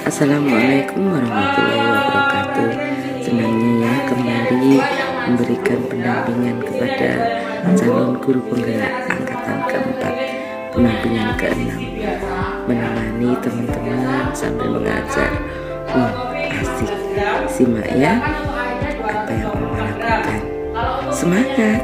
Assalamualaikum warahmatullahi wabarakatuh. Senangnya ya kembali memberikan pendampingan kepada calon guru penggerak angkatan keempat, pendampingan keenam, menemani teman-teman sambil mengajar. Asik. Simak ya apa yang Oma lakukan. Semangat.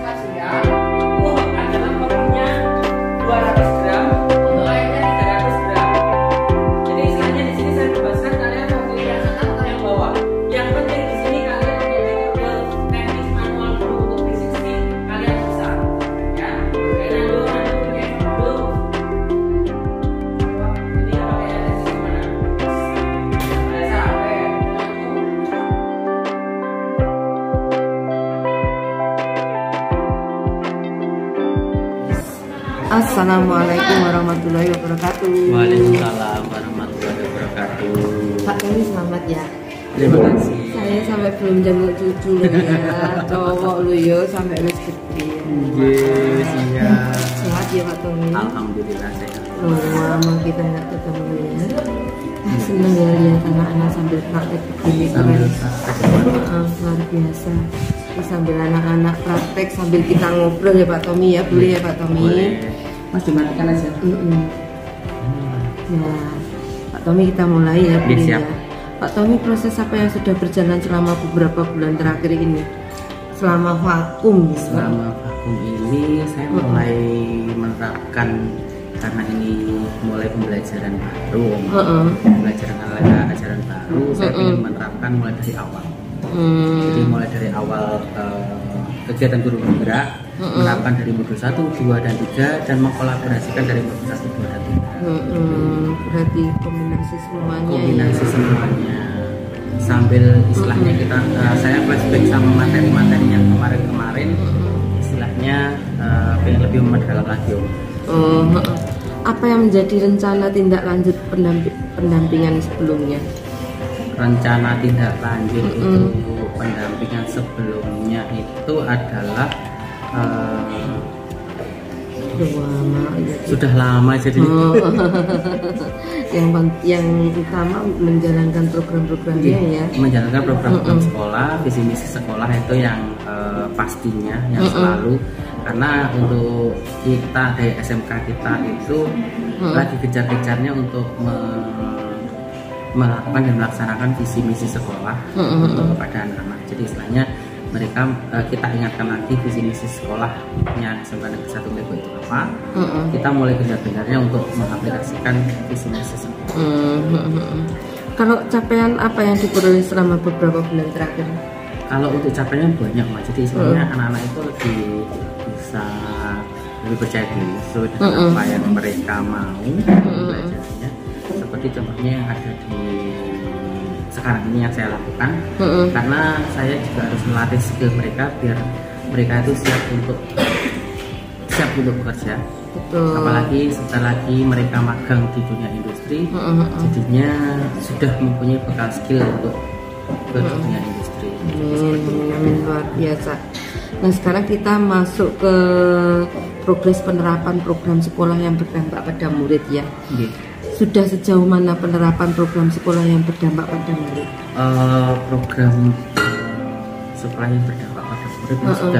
Assalamualaikum warahmatullahi wabarakatuh. Waalaikumsalam warahmatullahi wabarakatuh. Pak Tony selamat ya. Terima kasih. Saya sampai belum jenguk cucu loh ya. Cowok lu yo sampai wis gede. Yes, iya. Sehat ya Pak Tony. Alhamdulillah sehat. Lama kita nggak ketemu ya. Seneng ya lihat anak-anak sambil praktek begini keren. Luar biasa. Sambil anak-anak praktek sambil kita ngobrol ya Pak Tommy ya, boleh ya Pak Tommy? Boleh. Mas dimatikan aja. Ya, Pak Tommy kita mulai ya, boleh Siap. ya. Pak Tommy, proses apa yang sudah berjalan selama beberapa bulan terakhir ini? Selama vakum ya? Selama vakum ini saya mulai menerapkan, karena ini mulai pembelajaran baru, pembelajaran ajaran baru, saya ingin menerapkan mulai dari awal. Jadi mulai dari awal kegiatan guru penggerak, menerapkan dari modul 1, 2, dan 3 dan mengkolaborasikan dari modul 1, 2, dan 3. Berarti kombinasi semuanya semuanya sambil istilahnya kita saya flashback sama materi-materi yang kemarin-kemarin, istilahnya pengen lebih memperdalam lagi. Apa yang menjadi rencana tindak lanjut pendampingan sebelumnya? Rencana tindak lanjut untuk pendampingan sebelumnya itu adalah sudah lama jadi yang utama menjalankan program-programnya ya, menjalankan program sekolah, visi misi sekolah itu yang pastinya yang selalu, karena untuk kita dari SMK kita itu lagi kejar-kejarnya untuk melakukan dan melaksanakan visi misi sekolah kepada anak-anak. Jadi istilahnya mereka kita ingatkan lagi visi misi sekolahnya SMK Negeri 1 Lego itu apa. Kita mulai gencar-gencarnya untuk mengaplikasikan visi misi sekolah. Kalau capaian apa yang diperoleh selama beberapa bulan terakhir? Kalau untuk capaiannya banyak Mas. Jadi istilahnya anak-anak itu lebih bisa lebih percaya diri sesuai dengan apa yang mereka mau belajarnya. Seperti contohnya yang ada di sekarang ini yang saya lakukan, karena saya juga harus melatih skill mereka biar mereka itu siap untuk bekerja. Apalagi sebentar lagi mereka magang di dunia industri, jadinya sudah mempunyai bekal skill untuk ke dunia industri. Luar biasa. Nah sekarang kita masuk ke progres penerapan program sekolah yang berdampak pada murid ya. Sudah sejauh mana penerapan program sekolah yang berdampak pada murid? Program sekolah yang berdampak pada murid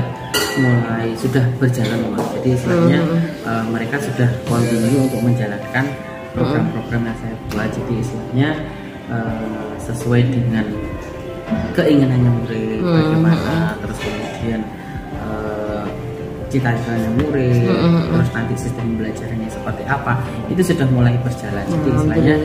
sudah berjalan Mas. Jadi istilahnya mereka sudah continue untuk menjalankan program-program yang saya buat. Jadi istilahnya sesuai dengan keinginannya murid, bagaimana, terus kemudian cita-citanya murid, terus nanti sistem pembelajarannya seperti apa, itu sudah mulai berjalan. Jadi istilahnya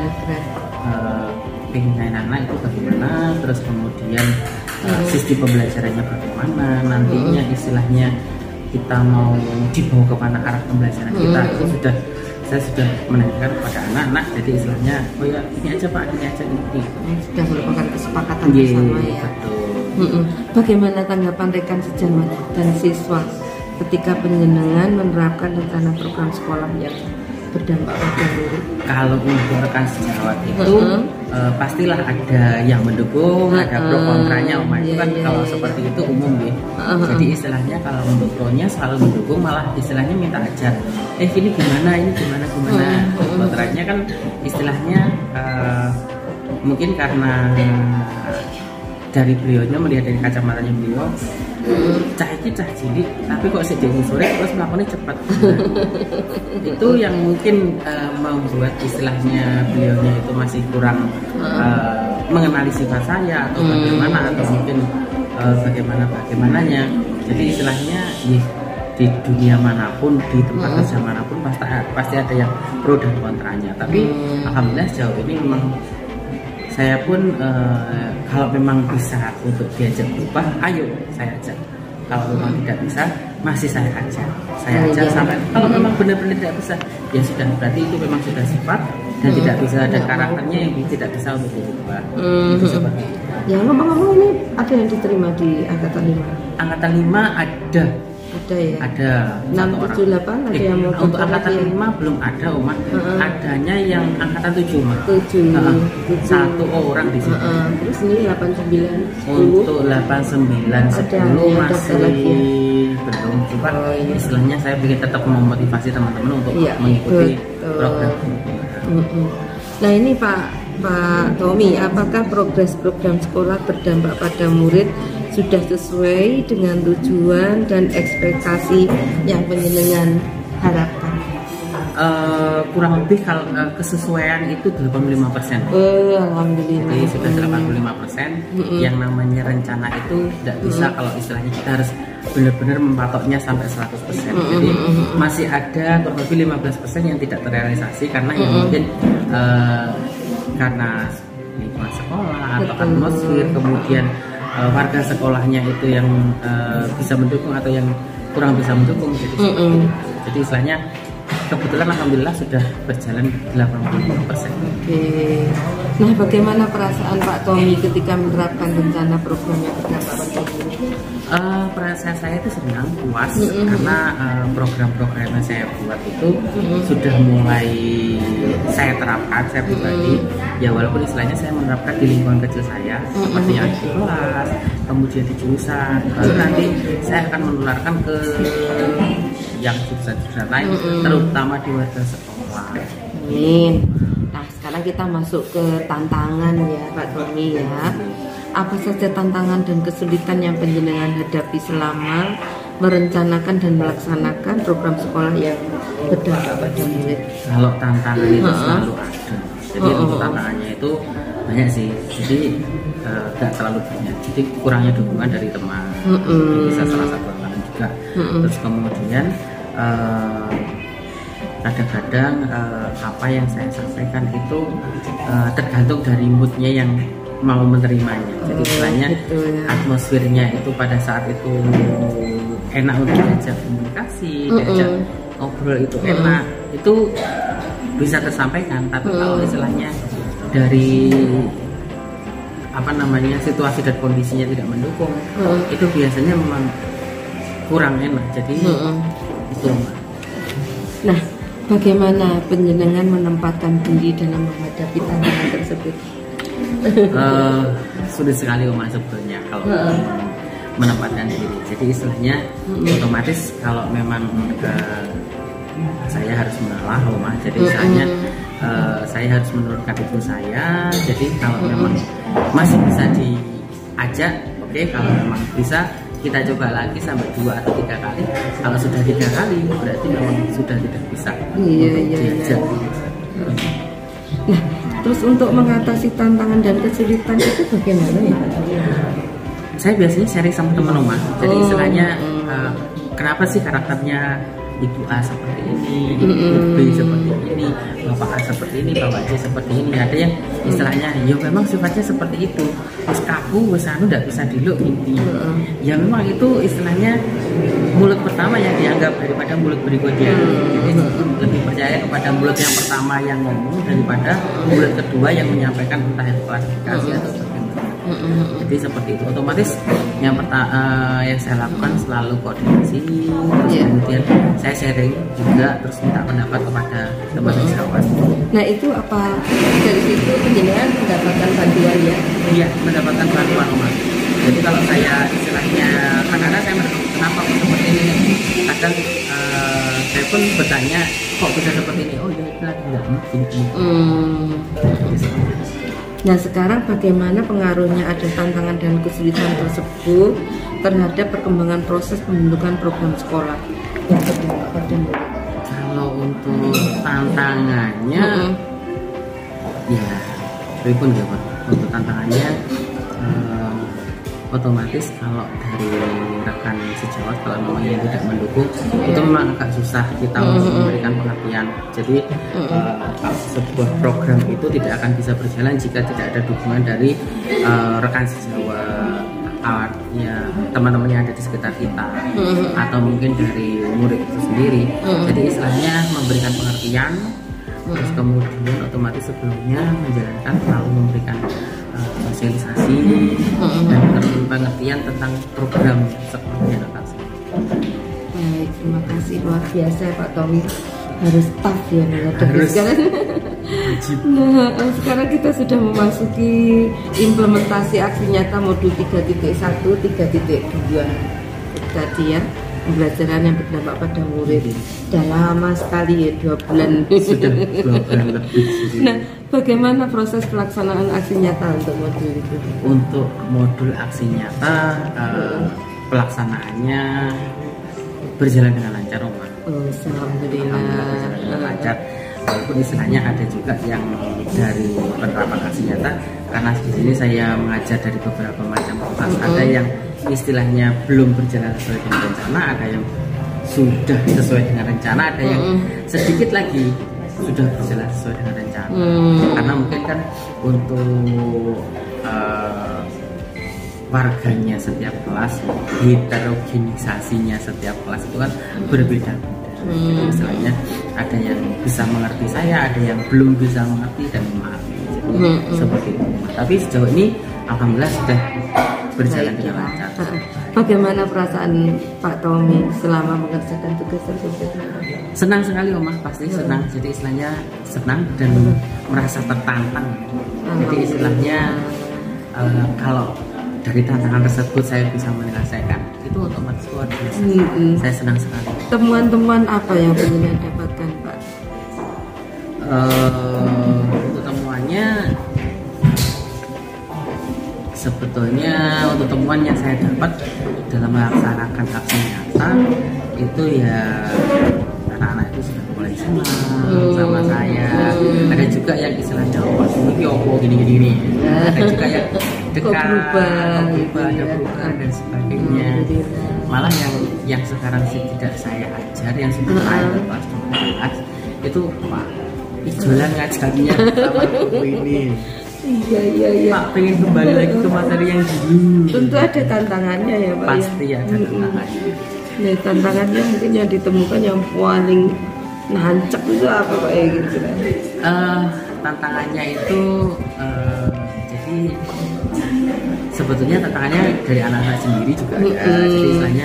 pengen anak itu bagaimana, terus kemudian sistem pembelajarannya bagaimana, nantinya istilahnya kita mau dibawa kemana arah pembelajaran kita, itu saya sudah menanyakan kepada anak-anak. Jadi istilahnya oh ya ini aja Pak, ini aja ini. Sudah merupakan kesepakatan bersama ya. Betul. Bagaimana tanggapan rekan sejawat dan siswa ketika penjenengan menerapkan rencana program sekolah yang berdampak pada murid? Kalau untuk rekan sejawat itu pastilah ada yang mendukung, ada pro kontranya, itu kan kalau seperti itu umum ya. Jadi istilahnya kalau untuk pro-nya selalu mendukung, malah istilahnya minta ajar. Ini gimana, ini gimana. Kontranya kan istilahnya mungkin karena dari beliaunya, melihat dari kacamatanya beliau, cah cilik tapi kok sedih sore terus melakukannya cepat. Itu yang mungkin membuat istilahnya beliaunya itu masih kurang mengenali sifat saya atau bagaimana, atau mungkin bagaimananya. Jadi istilahnya di dunia manapun, di tempat kerja manapun pasti ada yang pro dan kontranya. Tapi alhamdulillah sejauh ini memang saya pun kalau memang bisa untuk diajak berubah, ayo saya ajak. Kalau memang tidak bisa, masih saya ajak sampai kalau memang benar-benar tidak bisa, ya sudah, berarti itu memang sudah sifat dan tidak bisa, ada karakternya yang tidak bisa untuk diubah. Itu seperti itu. Ya, ngomong-ngomong, ini ada yang diterima di angkatan 5? Angkatan 5 ada ya. Ada 678 ada yang mau untuk angkatan 5 belum ada, Oma. Adanya yang angkatan 7, Oma. 7. 1 orang di sini. Terus ini 89 10. Untuk 89 10 masih belum. Coba istilahnya saya ingin tetap memotivasi teman-teman untuk mengikuti program. Nah, ini Pak Tommy, apakah progres program sekolah berdampak pada murid sudah sesuai dengan tujuan dan ekspektasi yang penjenengan harapkan? Kurang lebih kalau kesesuaian itu 85%. Alhamdulillah. Jadi sudah 85%. Yang namanya rencana itu tidak bisa kalau istilahnya kita harus benar-benar mempatoknya sampai 100%. Jadi masih ada kurang lebih 15% yang tidak terrealisasi karena yang mungkin karena lingkungan sekolah atau atmosfer, kemudian warga sekolahnya itu yang bisa mendukung atau yang kurang bisa mendukung. Jadi istilahnya kebetulan alhamdulillah sudah berjalan 85%. Nah, bagaimana perasaan Pak Tommy ketika menerapkan rencana programnya berdampak pada murid? Perasaan saya itu senang, puas karena program-program yang saya buat itu sudah mulai saya terapkan, saya pribadi. Ya walaupun istilahnya saya menerapkan di lingkungan kecil saya, seperti yang di kelas, kemudian di jurusan, lalu nanti saya akan menularkan ke yang jurusan-jurusan lain, terutama di warga sekolah. Amin. Nah, sekarang kita masuk ke tantangan ya Pak Tommy ya. Apa saja tantangan dan kesulitan yang penjenengan hadapi selama merencanakan dan melaksanakan program sekolah yang berdampak pada murid? Kalau tantangan itu selalu ada. Jadi untuk tantangannya itu banyak sih. Jadi nggak terlalu banyak. Jadi kurangnya dukungan dari teman. Bisa salah satu tantangan juga. Terus kemudian kadang-kadang apa yang saya sampaikan itu tergantung dari moodnya yang mau menerimanya. Jadi istilahnya atmosfernya itu pada saat itu enak untuk diajak komunikasi, diajak ngobrol itu enak, itu bisa tersampaikan. Tapi kalau istilahnya dari apa namanya situasi dan kondisinya tidak mendukung, itu biasanya memang kurang enak. Jadi itu. Nah, bagaimana penjenengan menempatkan diri dalam menghadapi tantangan tersebut? Sulit sekali Oma sebetulnya kalau menempatkan diri. Jadi istilahnya otomatis kalau memang saya harus mengalah Oma. Jadi istilahnya saya harus menurunkan ego saya. Jadi kalau memang masih bisa diajak, oke. Kalau memang bisa kita coba lagi sampai 2 atau 3 kali. Kalau sudah 3 kali berarti memang sudah tidak bisa diajak. Nah, terus untuk mengatasi tantangan dan kesulitan itu bagaimana ya? Saya biasanya sharing sama teman Oma. Jadi istilahnya kenapa sih karakternya Ibu A seperti ini, Ibu B seperti ini, Bapak A seperti ini, Bapak C seperti ini. Ada yang istilahnya, ya memang sifatnya seperti itu. Terus kaku, terus anu tidak bisa diluk intinya. Ya memang itu istilahnya mulut pertama yang dianggap daripada mulut berikutnya. Jadi lebih percaya kepada mulut yang pertama yang ngomong daripada mulut kedua yang menyampaikan entah itu klasifikasi atau bagaimana. Jadi seperti itu. Otomatis yang saya lakukan selalu koordinasi, terus kemudian saya sharing juga, terus minta pendapat kepada teman sejawat. Nah, itu apa dari situ penjenengan mendapatkan bantuan ya? Iya, mendapatkan bantuan Oma. Jadi kalau saya istilahnya kadang-kadang saya menurut kenapa kok seperti ini, kadang saya pun bertanya kok bisa seperti ini. Oh ya, itu lagi nggak ini. Nah sekarang bagaimana pengaruhnya ada tantangan dan kesulitan tersebut terhadap perkembangan proses pembentukan program sekolah yang berdampak pada murid? Kalau untuk tantangannya, ya pripun ya Pak. Untuk tantangannya, otomatis kalau dari rekan sejawat kalau memang yang tidak mendukung itu memang agak susah kita untuk memberikan pengertian. Jadi sebuah program itu tidak akan bisa berjalan jika tidak ada dukungan dari rekan sejawat, ya teman-teman yang ada di sekitar kita, atau mungkin dari murid itu sendiri. Jadi istilahnya memberikan pengertian, terus kemudian otomatis sebelumnya menjalankan lalu memberikan sosialisasi dan pengertian tentang program sekolah yang akan. Baik, terima kasih, luar biasa Pak Tommy. Harus tough ya harus sekarang. Nah, sekarang kita sudah memasuki implementasi aksi nyata modul 3.1, 3.2 tadi ya, pembelajaran yang berdampak pada murid. Sudah lama sekali ya, 2 bulan. Sudah 2 bulan lebih. Nah, bagaimana proses pelaksanaan aksi nyata untuk modul itu? Untuk modul aksi nyata, pelaksanaannya berjalan dengan lancar, Oma. Alhamdulillah Berjalan dengan lancar. Walaupun istilahnya ada juga yang dari penerapan aksi nyata, karena di sini saya mengajar dari beberapa macam kelas. Ada yang istilahnya belum berjalan sesuai dengan rencana, ada yang sudah sesuai dengan rencana, ada yang sedikit lagi sudah berjalan sesuai dengan rencana. Karena mungkin kan untuk warganya setiap kelas, heterogenisasinya setiap kelas itu kan berbeda. Jadi istilahnya ada yang bisa mengerti saya, ada yang belum bisa mengerti dan memahami. Jadi seperti itu. Tapi sejauh ini alhamdulillah sudah berjalan dengan lancar. Bagaimana perasaan Pak Tommy selama mengerjakan tugas tersebut? Senang sekali Omah, pasti senang. Jadi istilahnya senang dan merasa tertantang. Jadi istilahnya kalau dari tantangan tersebut saya bisa menyelesaikan, itu otomatis luar biasa. Saya senang sekali. Temuan-temuan apa yang ingin dapatkan Pak? Untuk temuannya, sebetulnya untuk temuan yang saya dapat dalam melaksanakan aksi nyata itu ya anak-anak itu sudah mulai senang sama saya. Ada juga yang istilahnya gini. Ada juga yang dekat, ada perubahan dan sebagainya. Malah yang sekarang tidak saya ajar, yang sudah naik ke kelas 12 itu Pak ijolan ngajarnya sama buku ini. Iya. Pak pengen kembali lagi ke materi yang dulu. Tentu ada tantangannya ya Pak. Pasti ada tantangannya. Nah, tantangannya mungkin yang ditemukan yang paling nancep itu apa Pak ya gitu kan? Tantangannya itu jadi sebetulnya tantangannya dari anak-anak sendiri juga ada. Jadi istilahnya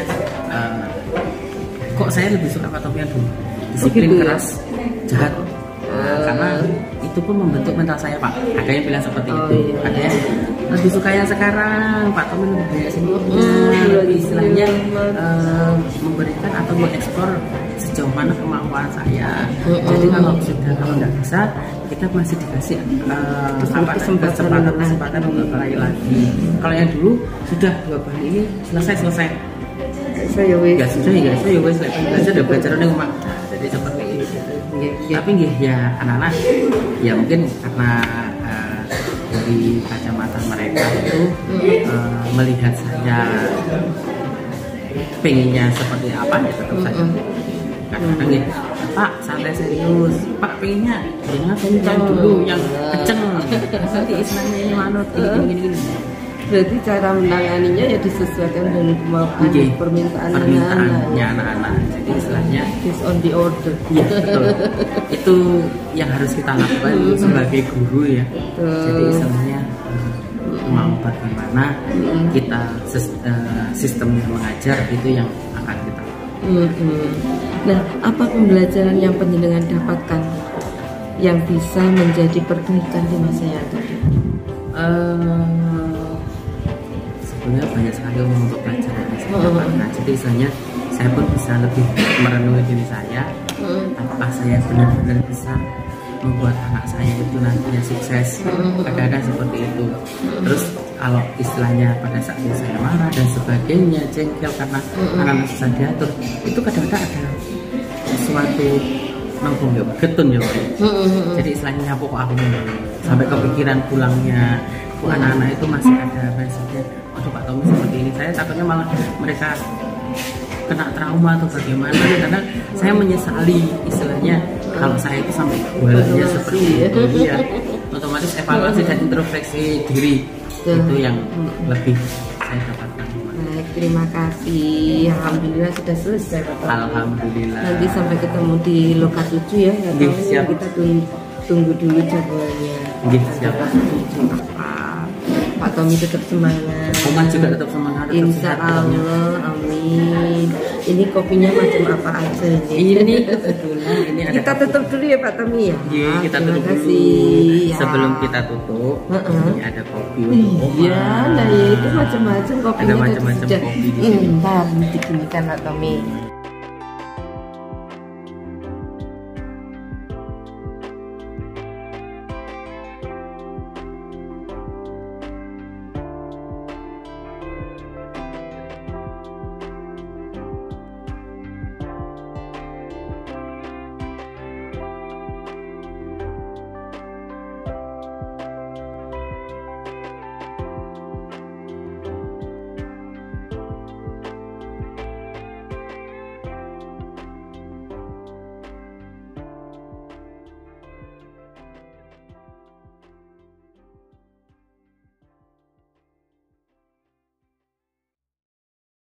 kok saya lebih suka Pak Tommy yang dulu, disiplin keras, jahat. Karena itu pun membentuk mental saya Pak. Ada yang bilang seperti itu. Ada yang lebih suka yang sekarang Pak Tommy lebih banyak senyumnya, lebih istilahnya memberikan atau mengeksplor sejauh mana kemampuan saya. Jadi kalau nggak bisa, kita masih dikasih kesempatan untuk kali lagi. Kalau yang dulu sudah 2 bulan ini selesai. Saya ya sudah ya wes belajar di rumah. Jadi seperti itu. Tapi ya anak-anak ya mungkin karena dari kacamata mereka itu melihat saya pengennya seperti apa ya tetap saja. Kadang-kadang ya Pak santai serius, Pak pengennya jangan kencang dulu yang kenceng. Nanti istilahnya ini manut gini. Berarti cara menanganinya ya disesuaikan dengan kemampuan permintaannya anak-anak. Jadi istilahnya is on the order. Iya betul. Itu yang harus kita lakukan sebagai guru ya. Jadi istilahnya mau bagaimana kita sistemnya mengajar itu yang akan kita. Nah, apa pembelajaran yang penjenengan dapatkan yang bisa menjadi perbaikan di masa yang akan datang? Sebenarnya banyak sekali untuk pelajaran yang saya dapatkan. Jadi istilahnya saya pun bisa lebih merenungi diri saya, apakah saya benar-benar bisa membuat anak saya itu nantinya sukses. Kadang-kadang seperti itu. Terus kalau istilahnya pada saat itu saya marah dan sebagainya, jengkel karena anak-anak susah diatur, itu kadang-kadang ada sesuatu nongkrong ya getun ya Pak. Jadi istilahnya nyapu kok aku sampai kepikiran pulangnya anak-anak itu masih ada prinsipnya, waduh Pak Tommy seperti ini, saya takutnya malah mereka kena trauma atau bagaimana, karena saya menyesali istilahnya kalau saya itu sampai bualannya seperti itu ya. Otomatis evaluasi dan introspeksi diri itu yang lebih saya dapatkan. Baik, terima kasih. Alhamdulillah sudah selesai Pak Tommy. Alhamdulillah. Nanti sampai ketemu di Loka 7 ya. Siap. Kita tunggu dulu jadwalnya. Siap. Pak Tommy tetap semangat. Oma juga tetap semangat. Insya Allah, amin. Ini kopinya macam apa aja ini? Ini kebetulan ini ada. Kita tutup dulu ya Pak Tommy ya. Iya, kita terima tutup kasih. dulu. Ya. Sebelum kita tutup, ini ada kopi untuk Oma. Iya, nah ya itu macam-macam kopinya. Ada macam-macam kopi di sini. Ntar diginikan Pak Tommy.